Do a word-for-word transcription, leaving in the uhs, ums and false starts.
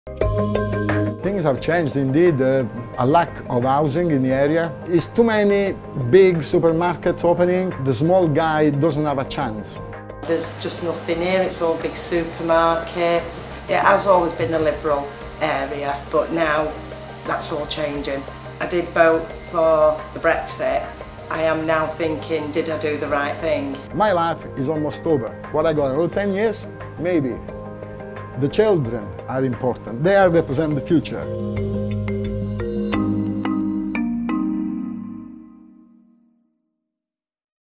Things have changed indeed. Uh, a lack of housing in the area. It's too many big supermarkets opening. The small guy doesn't have a chance. There's just nothing here, it's all big supermarkets. It has always been a liberal area, but now that's all changing. I did vote for the Brexit. I am now thinking, did I do the right thing? My life is almost over. What I got, another ten years? Maybe. The children are important. They represent the future.